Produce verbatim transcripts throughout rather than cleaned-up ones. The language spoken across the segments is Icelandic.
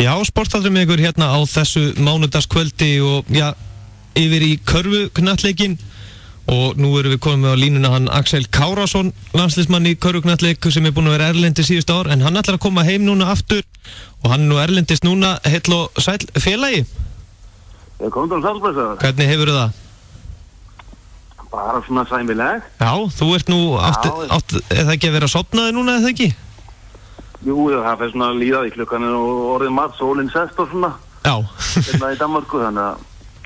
Já, sportþáttur með ykkur hérna á þessu mánudagskvöldi og já, yfir í körfuknattleikin og nú erum við komið á línuna hann Axel Kárason, landsliðsmann í körfuknattleik sem er búinn að vera erlendis síðustu ár, en hann ætlar að koma heim núna aftur og hann er nú erlendis núna, heill og sæll félagi. Ég kom til að sælblessaður. Hvernig hefur það? Bara svona sæmileg. Já, þú ert nú átt, átt, eða ekki að vera sofnaði núna, eða ekki? Jú, það fyrir svona líðað í klukkan og orðið mat, sólinn sest og svona. Já. Hérna í Danmarku, þannig að...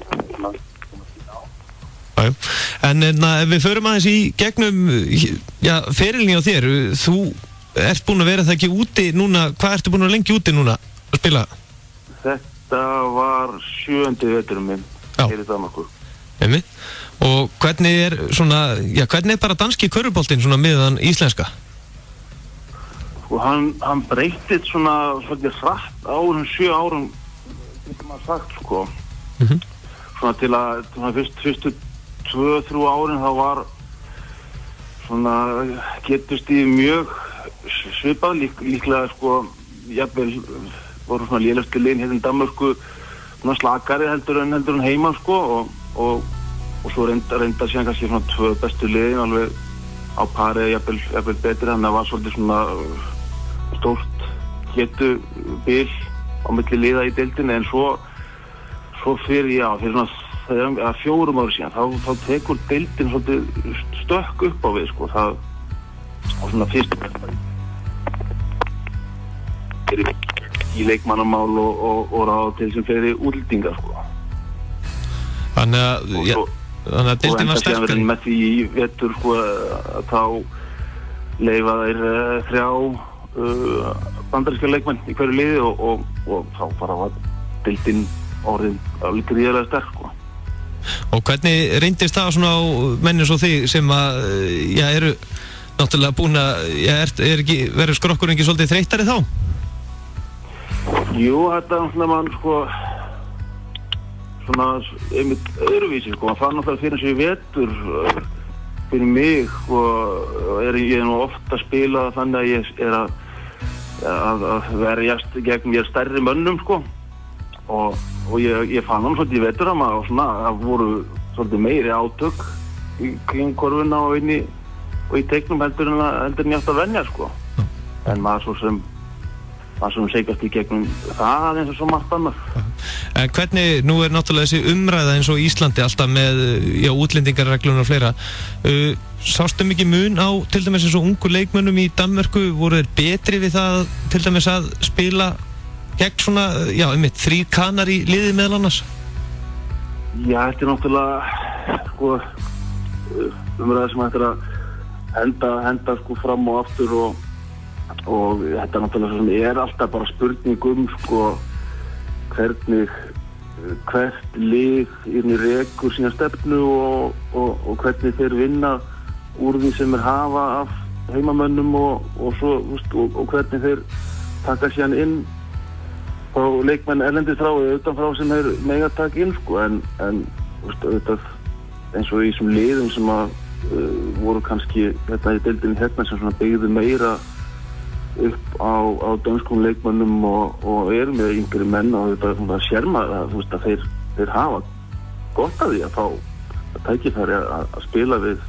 Já, en na, ef við förum aðeins í gegnum, já, ferilni á þér, þú ert búinn að vera það ekki úti núna, hvað ertu búinn að lengi úti núna að spila? Þetta var sjöundi veturum minn, hér í Danmarku. Einmitt. Og hvernig er svona, já, hvernig er bara danski körfuboltinn svona meðan íslenska? Og hann, hann breytið svona svolítið hratt á þessum sjö árum, getur maður sagt, sko. Mhm. Svona til að, svona fyrst, fyrstu tvö, þrjú árin þá var svona getust í mjög svipað, lík, líklega sko, jafnvel voru svona lélegustu liðin hérna í Danmörku svona slakari heldur en heldur en heima, sko, og, og, og svo reynda, reynda síðan kannski svona tvö bestu liðin alveg á pari, jafnvel, jafnvel betri, þannig að það var svolítið svona stórt getu bil á milli liða í deildinni, en svo svo fyrir, já, fyrir svona þegar fjórum ára síðan, þá, þá tekur deildin svolítið stökk upp á við, sko, það á svona fyrst fyrir í leikmannamál og, og, og ráð til sem fyrir útlendingar, sko. Þannig að, já, þannig að deildin var sterkari. Og með því í vetur, sko, að þá leyfa þeir uh, þrjá uh, bandaríska leikmenn í hverju liði og, og, og þá bara var deildin orðin alveg gríðarlega sterk, sko. Og hvernig reyndist það svona á menni svo þig sem að, já, eru náttúrulega búin að, já, er, er ekki, verður skrokkurinn ekki svolítið þreyttari þá? Jú, þetta er svona mann, sko, svona, einmitt öðruvísi, sko, maður fann náttúrulega fyrir þessu vetur, fyrir mig, sko, er ég nú oft að spila þannig að ég er að, að, að verjast gegn mér stærri mönnum, sko, og og ég, ég fann hann svolítið í veturama og svona, það voru svolítið meiri átök í kring korfuna og inn í og í teiknum heldur en heldur en ég átt að venja, sko. En maður svo sem maður sem segast í gegnum það eins og svo margt annað. En hvernig, nú er náttúrulega þessi umræða eins og Íslandi alltaf með, já, útlendingarregluna og fleira, uh, sástu mikið mun á til dæmis eins og ungu leikmönnum í Danmörku, voru þeir betri við það til dæmis að spila gegn svona, já, einmitt, þrír kanar í liði meðal annars? Já, þetta er náttúrulega, sko, umræða sem hættir að henda, henda, sko, fram og aftur og, og þetta er náttúrulega sem er alltaf bara spurning um, sko, hvernig, hvert lið inn í rekur sína stefnu og, og, og hvernig þeir vinna úr því sem er hafa af heimamönnum og, og svo, og, og hvernig þeir taka síðan inn og leikmenn erlendis frá eða utan frá sem er mega að taka inn, sko, en, en veist, auðvitað, eins og í þessum liðum sem að uh, voru kannski þetta í deildinni hérna sem svona byggðu meira upp á, á dönskum leikmennum og, og eru með yngri menn og þetta sér maður að, þú veist, að þeir, þeir hafa gott að því að fá að tækifæri að, að spila við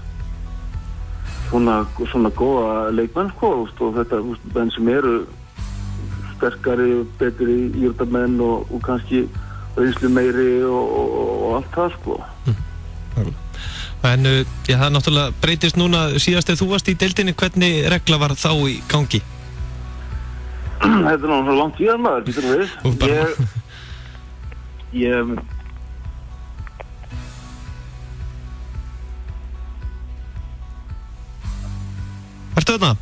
svona, svona góða leikmenn, sko, og þetta, þú veist, menn sem eru sterkari og betri íþróttamenn og, og kannski reynslu meiri og, og, og allt það, sko. Mm. En já, það er náttúrulega breytist núna síðast þegar þú varst í deildinni, hvernig regla var þá í gangi? Þetta er náttúrulega langt síðan maður, býtur við. Ég... Ég... Ertu þarna?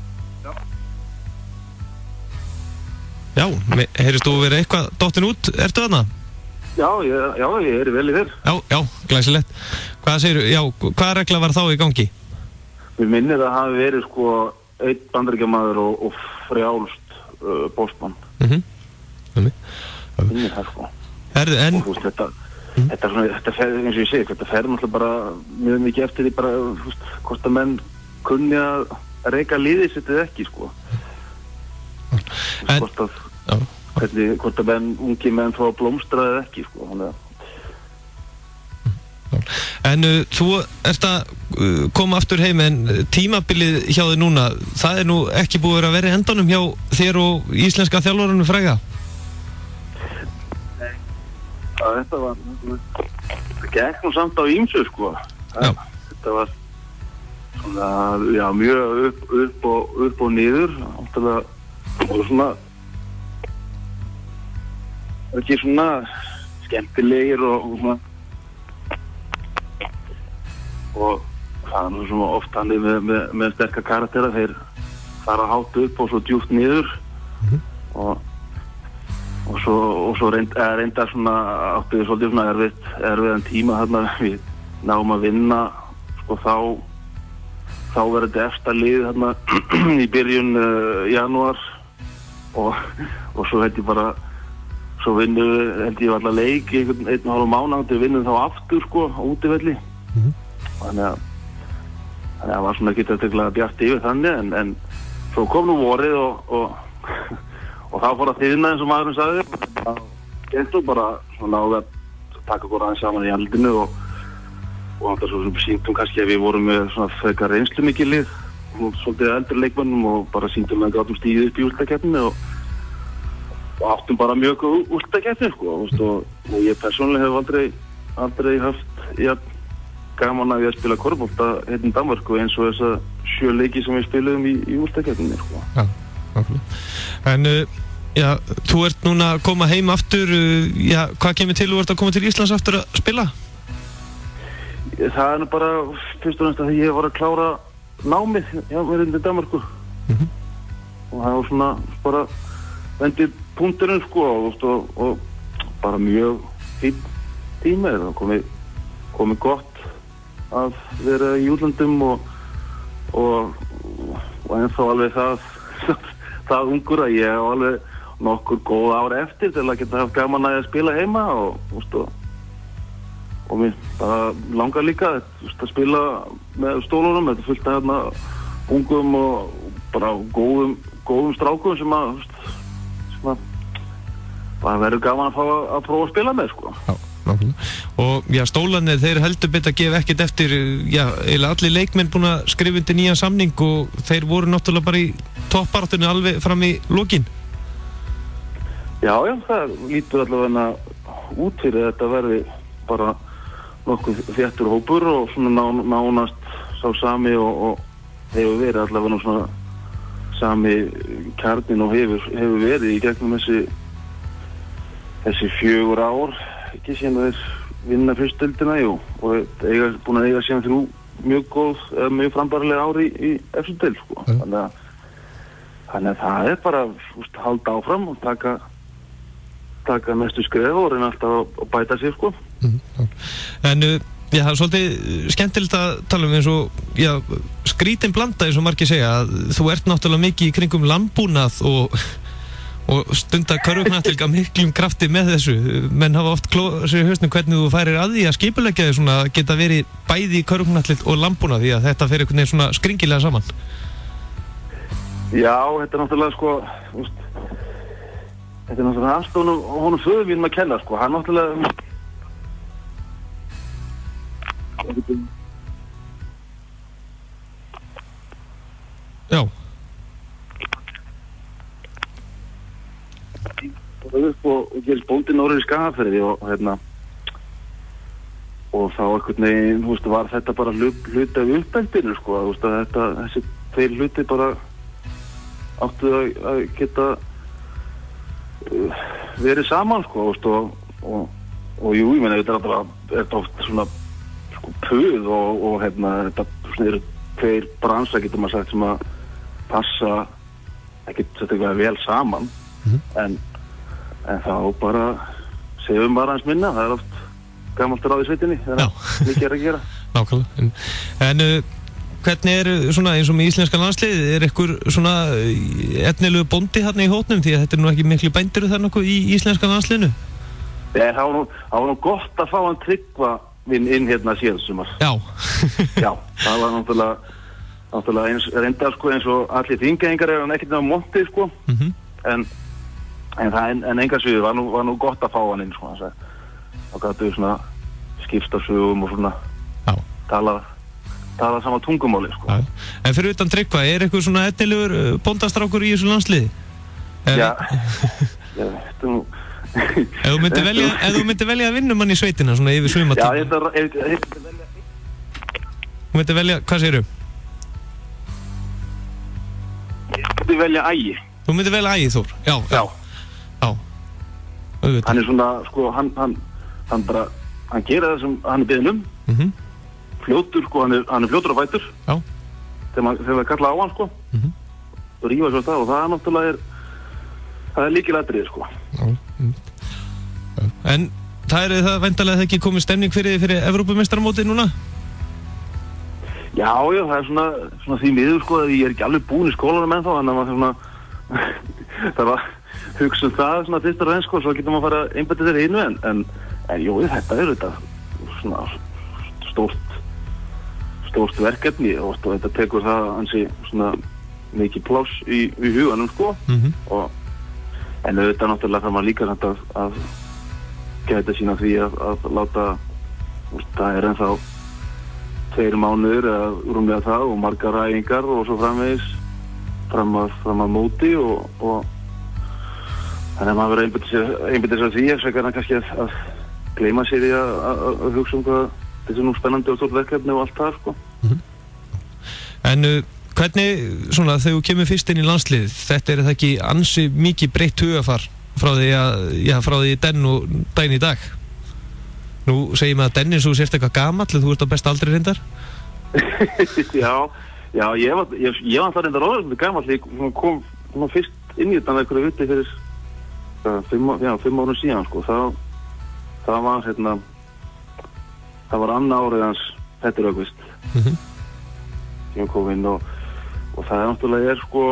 Já, heyrist þú verið eitthvað dottin út, ertu þarna? Já, ég, já, ég er vel í þér. Já, já, glæsilegt. Hvað segirðu, já, hvaða regla var þá í gangi? Mér minnir að hafi verið, sko, einn bandaríkjamaður og, og frjálst uh, bósmann. Mhm. Mm Mér minnir það, sko. Herðu, en... Og þú veist, þetta, mm. þetta, svona, þetta fer, eins og ég segi, þetta fer náttúrulega bara mjög mikið eftir því bara, þú veist, hvort að menn kunni að reyka liðið sitt eða ekki, sko. En, já, hvernig, hvort að menn, ungi menn fá að blómstra eða ekki, sko, þannig að En uh, þú ert að uh, koma aftur heim, en tímabilið hjá þig núna, það er nú ekki búið að vera í endanum hjá þér og íslenska þjálfarunum fræga? Nei, það þetta var, það gekk nú samt á ýmsu, sko. Já. Þetta var svona, já, mjög upp, upp, og, upp og niður, alltaf og svona, ekki svona skemmtilegir og, og svona, og það er nú svona oft hannig með, með, með sterka karaktera, þeir fara hátt upp og svo djúpt niður mm-hmm. og, og svo, og svo reynd, reynda svona áttu við svolítið svona erfitt, erfiðan tíma þarna, við náum að vinna, sko þá þá verður þetta efsta lið þarna í byrjun uh, janúar og, og svo held ég bara svo vinnum við, held ég allar leik í einhvern einn og hálf mánuð, við vinnum þá aftur, sko, á útivelli mm-hmm. Þannig að þannig að það var svona ekki teklega bjart yfir þannig, en, en svo kom nú vorið og og, og þá fór að þiðna eins og maðurinn sagði, það gengur bara svona á að taka okkur aðeins saman í andlitinu og og það svo sem sýndum kannski að við vorum með svona frekar reynslu mikið lið og svolítið eldri leikmönnum og bara sýndum að gátum stíðið upp í úrslitakeppninni og, og áttum bara mjög úrslitakeppni, sko, og, og ég persónulega hef aldrei aldrei haft ja, gaman að við að spila korfbólta hérna í Danmörku eins og þessa sjö leiki sem við spiluðum í, í úrslitakeppninni, sko. Já, nákvæmlega. En uh, já, þú ert núna að koma heim aftur, uh, já, hvað kemur til þú ert að koma til Íslands aftur að spila? Það er nú bara fyrst og næst að ég var að klára námið hjá mér inn í Danmörku mm-hmm. og það var svona bara vendið punkturinn, sko, og, og, og bara mjög fín tíma, það komið komið gott að vera í útlöndum og og, og ennþá alveg það það ungur að ég á alveg nokkur góð ára eftir til að geta haft gaman að spila heima og, og, og mér bara langar líka að spila með stólunum, þetta fullt af hérna ungum og bara góðum, góðum strákum sem að sem að bara verður gaman að fá að, að prófa að spila með, sko. Já. Og já, stólarnir, þeir heldur betur að gefa ekkert eftir, já, eiginlega allir leikmenn búin að skrifa undir nýjan samning og þeir voru náttúrulega bara í toppbaráttunni alveg fram í lokin. Já, já, það lítur allavega út fyrir að þetta verði bara nokkuð þéttur hópur og svona ná, nánast sá sami og, og hefur verið allavega svona sami kjarnin og hefur, hefur verið í gegnum þessi þessi fjögur ár ekki síðan að þeir vinna fyrstöldina, jú, og eiga, búin að eiga síðan þrjú mjög góð, eða mjög frambærilega ári í, í eftir del, sko. Mm. Þannig að, þannig að það er bara, úst, halda áfram og taka, taka næstu skref og reyna alltaf að bæta sig, sko. Mm. En, já, það er svolítið skemmtilegt að tala um eins og, já, skrítin blanda eins og margir segja, að þú ert náttúrulega mikið í kringum landbúnað og og stundar körfuknattleik af miklum krafti með þessu. Menn hafa oft klóð sér í hausnum hvernig þú færir að því að skipuleggja þig svona að geta verið bæði í körfuknattleik og landbúnað, því að þetta fer einhvern veginn svona skringilega saman. Já, þetta er náttúrulega, sko, úst, þetta er náttúrulega aðstofnum og honum föður mínum að kenna, sko, hann náttúrulega Já. upp og, og gerist bóndi norður í Skagafirði og hérna og þá einhvern veginn, þú veist, var þetta bara hlut, hlut af uppeldinu, sko, þú veist, að þetta, þessi tveir hluti bara áttu að, að geta uh, verið saman, sko, þú veist, og, og, og jú, ég meina, þetta er bara, þetta oft svona, sko, puð og, og hérna, þetta, svona, eru tveir bransa, getur maður sagt, sem að passa ekkert, þetta eitthvað vel saman, mm-hmm. en en þá bara segjum bara hans minna, það er oft gamalt ráð í sveitinni, það er mikið er að gera. Nákvæmlega. En, en uh, hvernig er svona eins og með íslenska landslið, er einhver svona etnilegu bóndi hérna í hótnum, því að þetta er nú ekki miklu bændur þar nokkuð í íslenska landsliðinu? Nei, það var nú, það var nú gott að fá hann Tryggva inn, inn hérna síðan sumar. Já. Já, það var náttúrulega, náttúrulega eins, reyndar, sko, eins og allir þingeyingar er hann ekkert á monti, sko, mm-hmm. en en það, en, en enga sviður, var nú, var nú gott að fá hann inn, sko, þannig að þá gætu við svona skipta sögum og svona Já. tala, tala sama tungumáli, sko. Já. En fyrir utan Tryggva, er eitthvað svona etnilegur bóndastrákur í þessu landsliði? Já, ég veit nú... Ef þú myndir velja, ef þú myndir velja að vinna mann í sveitina, svona yfir sumatíma. Já, ég þarf að velja... Þú myndir velja, hvað segirðu? Ég myndi velja Ægi. Þú myndir velja Ægi Þór? Já, já. Já. Auðvitað. Hann er svona, sko, hann, hann, hann bara, hann gera það sem hann er beðinn um. Mhm. Fljótur, sko, hann er, hann er fljótur á fætur. Já. Þegar maður, þegar maður kalla á hann, sko. Mhm. Og rífa svo það og það er náttúrulega er, það er líkilatriði, sko. Já. En það er það væntanlega ekki komið stemning fyrir, fyrir Evrópumeistaramótið núna? Já, já, það er svona, svona því miður, sko, að ég er ekki alveg búinn í skólanum ennþá, þannig að maður svona, það var hugsa um það svona fyrst og reynst, sko, svo getur maður að fara að einbeita sér hinu, en, en, en jú, þetta er þetta svona stórt, stórt verkefni og þetta tekur það ansi svona mikið pláss í, í huganum, sko, Mhm. og en auðvitað náttúrulega þarf maður líka samt að, að gæta sína því að, að láta, úst, það er ennþá tveir mánuður eða rúmlega það og margar ræfingar og svo framvegis fram að, fram að móti og, og þannig að maður verður einbyttis einbyttis að því að svekarna kannski að, að gleyma sér í að, að, að hugsa um hvað þetta er nú spennandi og stórt verkefni og allt það, sko. Mhm. En uh, hvernig, svona, þegar þú kemur fyrst inn í landslið, þetta er það ekki ansi mikið breytt hugafar frá því að, já, frá því den og daginn í dag? Nú segir maður að Dennis, þú sést eitthvað gamall, þú ert á besta aldri reyndar? Já, já, ég var, ég, ég var það reyndar orðið gamall, ég kom, kom fyrst inn í þetta með einhverju viti fyrir uh, fimm, já, fimm árum síðan, sko, það, það var, hérna, það var annað árið hans Petter Ögvist, Mhm. sem kom inn og, og það er náttúrulega er, sko,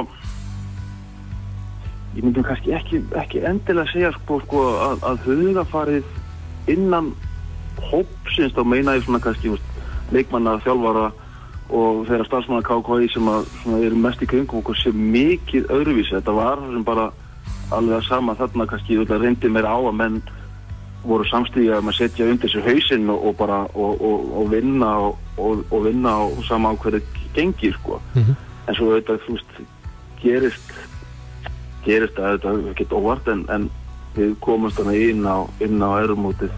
ég myndum kannski ekki, ekki endilega segja, sko, sko að, að hugafarið innan hópsins, þá meina ég svona kannski leikmanna, þjálfara og þeirra starfsmanna K K í sem að svona eru mest í kringum okkur sem mikið öðruvísi. Þetta var sem bara alveg að sama þarna kannski þetta reyndi meira á að menn voru samstíga með að setja undir sér hausinn og, og bara og, og, og vinna og, og, og vinna og sama á hverju gengir, sko. Mhm. En svo þetta, þú veist, gerist gerist að þetta geta óvart en, en við komumst þarna inn á inn á Evrópumótið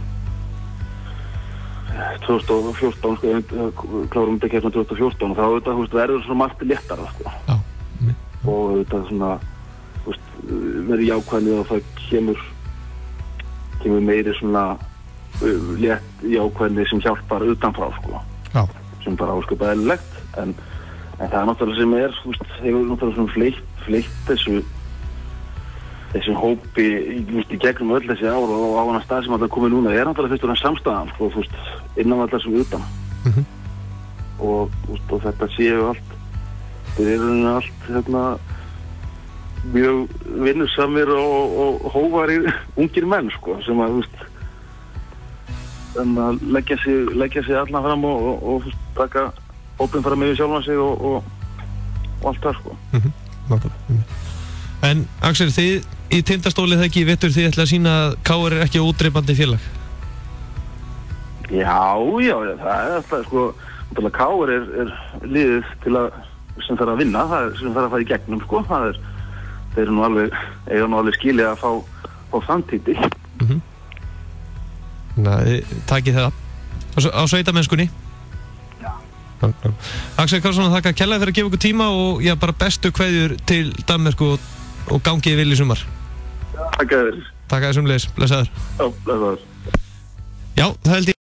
tvö þúsund og fjórtán, sko, klárum þetta keppni tvö þúsund og fjórtán og þá þetta, þú veist, verður svona margt léttara, sko. Já. Og þetta svona, þú veist, verður jákvæðni og það kemur kemur meiri svona uh, létt jákvæðni sem hjálpar utanfrá, sko. Já. Sem bara áskapað eðlilegt, en, en það er náttúrulega sem er, þú veist, hefur náttúrulega svona fleitt, fleitt þessu þessi hópi í, í gegnum öll þessi ár og á hana stað sem alltaf komið núna er náttúrulega fyrst og næst samstæðan, sko, þú veist, innan allar sem utan. Mhm. og, og, og þetta séu allt þetta er allt hérna, mjög vinnusamir og, og hóvarir ungir menn, sko, sem að, þú veist, að leggja sig, leggja sig allan fram og, og, og veist, taka hópinn fram yfir sjálfan sig og, og, og allt það, sko. Mhm. En Axel, þið í Tindastólið ekki vettur þið ætla að sína að K R er ekki ódreipandi félag? Já, já, það er alltaf, sko, K R er, er liðið til að, sem þarf að vinna, það er sem þarf að fara í gegnum, sko, það er, þeir eru nú alveg, eiga nú alveg skilið að fá, fá samtíti. Mhm. Nei, takið það á, á sveitamennskunni. Já. Axel Karlsson, þakka kærlega fyrir að gefa okkur tíma og já, bara bestu kveðjur til Danmörku og, og gangið vel í sumar. Takk að þér. Takk að þér sumleiðis, blessaður. Já, blessaður. Já, það held ég.